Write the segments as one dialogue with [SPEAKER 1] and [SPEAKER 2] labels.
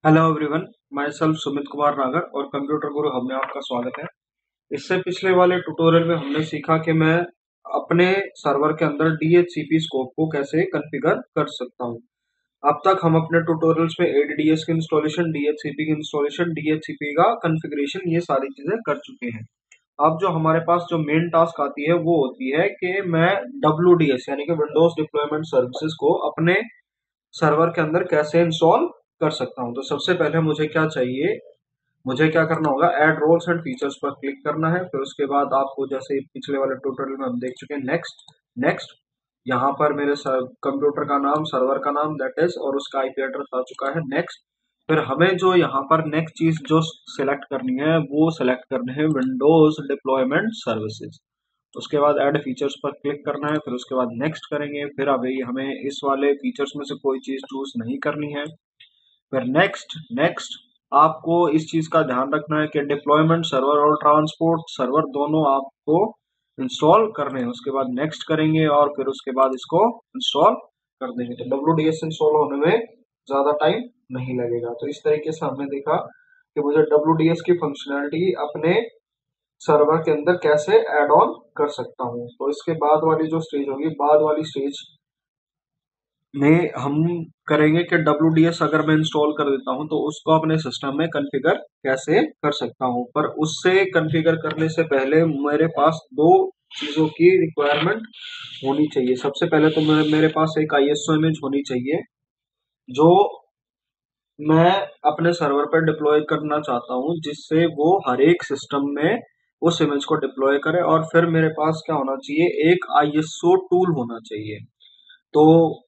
[SPEAKER 1] Hello everyone, myself Sumit Kumar Nagar और computer गुरु hub में आपका स्वागत है। इससे पिछले वाले ट्यूटोरियल में हमने सीखा कि मैं अपने सर्वर के अंदर DHCP स्कोप को कैसे कॉन्फ़िगर कर सकता हूं। अब तक हम अपने ट्यूटोरियल्स में ADDS की इंस्टॉलेशन, DHCP की इंस्टॉलेशन, DHCP का कॉन्फ़िगरेशन, ये सारी चीजें कर चुके हैं। अब जो हमारे पास जो मेन टास्क आती है वो होती है कि मैं WDS यानी कि विंडोज डिप्लॉयमेंट सर्विसेज को अपने सर्वर के अंदर कैसे इंस्टॉल कर सकता हूं। तो सबसे पहले मुझे क्या चाहिए, मुझे क्या करना होगा, ऐड रोल्स एंड फीचर्स पर क्लिक करना है। फिर उसके बाद आपको जैसे पिछले वाले ट्यूटोरियल में हम देख चुके हैं, नेक्स्ट नेक्स्ट, यहाँ पर मेरे कंप्यूटर का नाम, सर्वर का नाम दैट इज, और उसका IP एड्रेस आ चुका है, नेक्स्ट। फिर हमें जो यहाँ पर नेक्स्ट चीज जो सिलेक्ट करनी है वो सिलेक्ट करने है विंडोज डिप्लॉयमेंट सर्विसेज। उसके बाद ऐड फीचर्स पर क्लिक करना है। फिर उसके बाद नेक्स्ट करेंगे। फिर अभी हमें इस वाले फीचर्स में से कोई चीज चूज नहीं करनी है। फिर नेक्स्ट नेक्स्ट, आपको इस चीज का ध्यान रखना है कि डिप्लॉयमेंट सर्वर और ट्रांसपोर्ट सर्वर दोनों आपको इंस्टॉल करने हैं। उसके बाद नेक्स्ट करेंगे और फिर उसके बाद इसको इंस्टॉल कर देंगे। तो WDS इंस्टॉल होने में ज्यादा टाइम नहीं लगेगा। तो इस तरीके से हमने देखा कि मुझे WDS की फंक्शनैलिटी अपने सर्वर के अंदर कैसे ऐड ऑन कर सकता हूँ। तो इसके बाद वाली जो स्टेज होगी, बाद वाली स्टेज में हम करेंगे कि WDS अगर मैं इंस्टॉल कर देता हूं तो उसको अपने सिस्टम में कॉन्फ़िगर कैसे कर सकता हूं। पर उससे कॉन्फ़िगर करने से पहले मेरे पास दो चीजों की रिक्वायरमेंट होनी चाहिए। सबसे पहले तो मेरे पास एक ISO इमेज होनी चाहिए जो मैं अपने सर्वर पर डिप्लॉय करना चाहता हूं, जिससे वो हर एक सिस्टम में उस इमेज को डिप्लॉय करे। और फिर मेरे पास क्या होना चाहिए, एक ISO टूल होना चाहिए। तो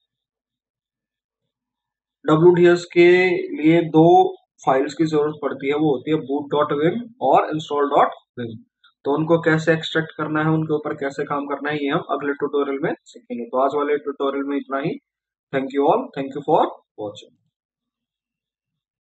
[SPEAKER 1] WDS के लिए दो फाइल्स की जरूरत पड़ती है, वो होती है boot.vim और install.vim। तो उनको कैसे एक्सट्रैक्ट करना है, उनके ऊपर कैसे काम करना है, ये हम अगले ट्यूटोरियल में सीखेंगे। तो आज वाले ट्यूटोरियल में इतना ही। Thank you all, thank you for watching.